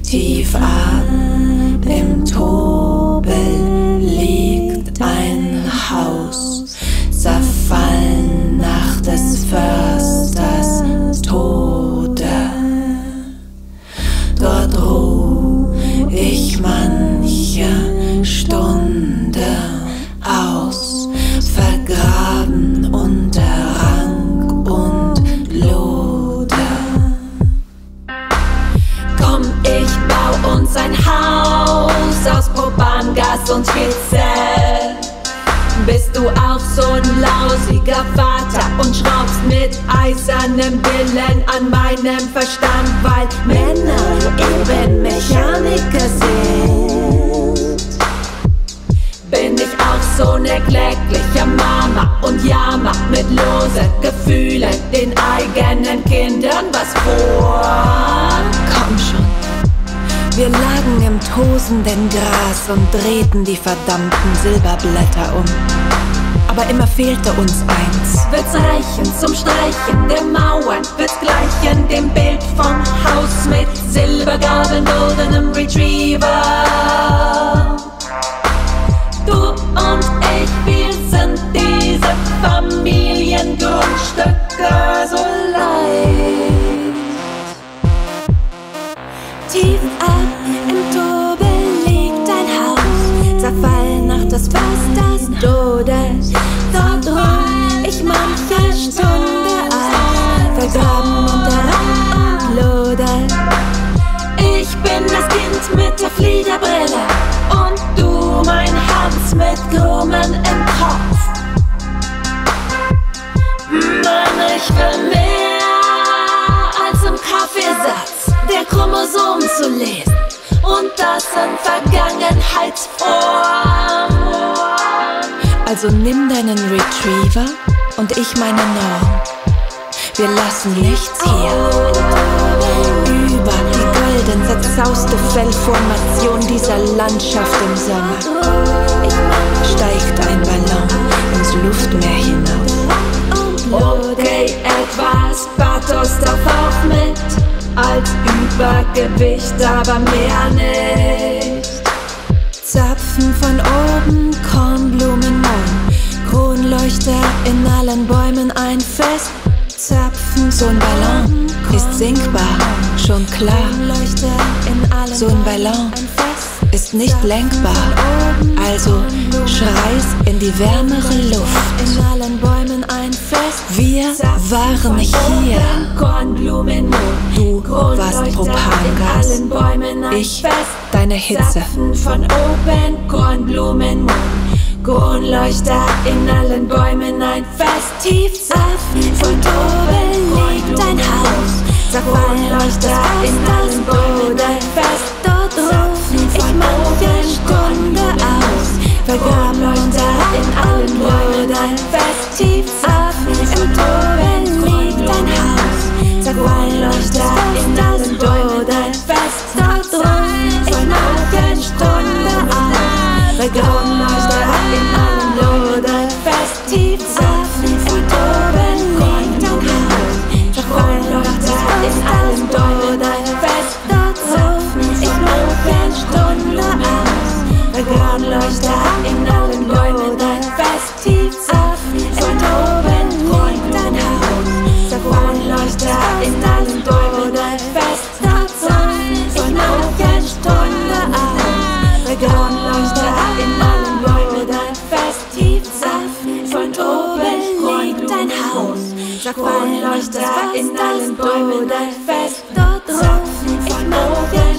Tief ab im Tobel liegt ein Haus, zerfallen nach des Försters Tode. Dort ruh ich manche Stunde aus, vergraben unter Rank und Lode. Komm, ich bau uns ein Haus aus Propangas und Hitze. Bist du auch so ein lausiger Vater und schraubst mit eisernem Willen an meinem Verstand, weil Männer eben Mechaniker sind? Bin ich auch so ne klägliche Mama und jammer mit lose Gefühlen den eigenen Kindern was vor? Komm schon. Wir lagen im tosenden Gras und drehten die verdammten Silberblätter um. Aber immer fehlte uns eins. Wird's reichen zum Streichen der Mauern? Wird's gleichen dem Bild vom Haus mit Silbergabeln, goldenem Retriever? Du und ich, wir sind diese Familiengrundstücke so leicht. Tief ab im Tobel liegt ein Haus, zerfallen nach des Försters Todes. Dort ruh ich manche Stunde aus, vergraben unter Rank und Lode. Ich bin das Kind mit der Fliederbrille und du mein Hans mit Krummen im Kopf. Mann, ich will mehr als im Kaffeesatz der Chromosomen zu lesen und das in Vergangenheitsform. Also nimm deinen Retriever und ich meine Norm. Wir lassen nichts hier. Über die golden zerzauste Fellformation dieser Landschaft im Sommer steigt ein Ballon ins Luftmeer hinaus. Okay, etwas Pathos darf auch mit, als Übergewicht, aber mehr nicht. Zapfen von oben, Kornblumenmond, Kronleuchter in allen Bäumen ein Fest. Zapfen, so ein Ballon ist sinkbar, schon klar. So ein Ballon ist nicht lenkbar, also schrei's in die wärmere Luft. In allen Bäumen ein Fest. Wir waren hier. Du warst Propangas, ich deine Hitze. Von oben Kornblumenmond, Kronleuchter in allen Bäumen ein Fest. Tief ab von oben liegt ein Haus, Kronleuchter in allen Bäumen ein Fest. Dort ruh ich manche Stunde aus, vergraben unter in allen Bäumen ein Fest. Tief ab von oben liegt ein Haus, Kronleuchter in allen Bäumen ein Fest. Dort ruh ich manche Stunde aus, vergraben unter in allen Bäumen ein Fest. Tief ab von oben liegt ein Haus, Kronleuchter in allen Bäumen ein Fest. Dort ruh ich manche Stunde aus, Kronleuchter in allen Bäumen ein Fest. Tief ab von oben liegt ein Haus, Kronleuchter in allen Bäumen ein Fest. Dort ruh ich manche Stunde aus, Kronleuchter in allen Bäumen ein Fest. Tief ab von oben liegt ein Haus, Kronleuchter in allen Bäumen ein Fest. Dort ruh ich manche